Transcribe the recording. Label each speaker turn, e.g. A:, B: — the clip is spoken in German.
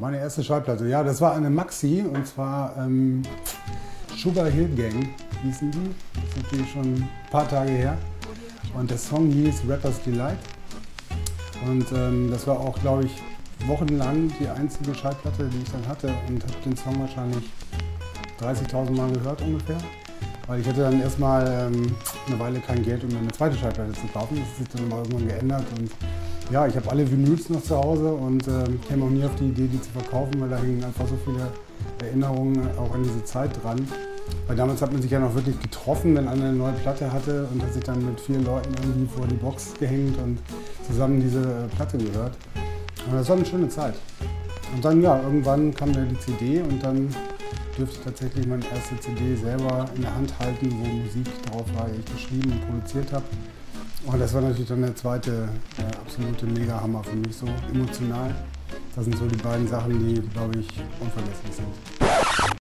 A: Meine erste Schallplatte, ja, das war eine Maxi und zwar Sugar Hill Gang hießen die. Das ist natürlich schon ein paar Tage her. Und der Song hieß Rapper's Delight. Und das war auch, glaube ich, wochenlang die einzige Schallplatte, die ich dann hatte und habe den Song wahrscheinlich 30.000 Mal gehört ungefähr. Weil ich hatte dann erstmal eine Weile kein Geld, um mir eine zweite Schallplatte zu kaufen. Das hat sich dann mal irgendwann geändert. Und ja, ich habe alle Vinyls noch zu Hause und käme auch nie auf die Idee, die zu verkaufen, weil da hängen einfach so viele Erinnerungen auch an diese Zeit dran. Weil damals hat man sich ja noch wirklich getroffen, wenn einer eine neue Platte hatte und hat sich dann mit 4 Leuten irgendwie vor die Box gehängt und zusammen diese Platte gehört. Und das war eine schöne Zeit. Und dann, ja, irgendwann kam dann die CD und dann dürfte ich tatsächlich meine erste CD selber in der Hand halten, wo Musik drauf war, die ich geschrieben und produziert habe. Und das war natürlich dann der zweite absolute Mega-Hammer für mich, so emotional. Das sind so die beiden Sachen, die, glaube ich, unvergesslich sind.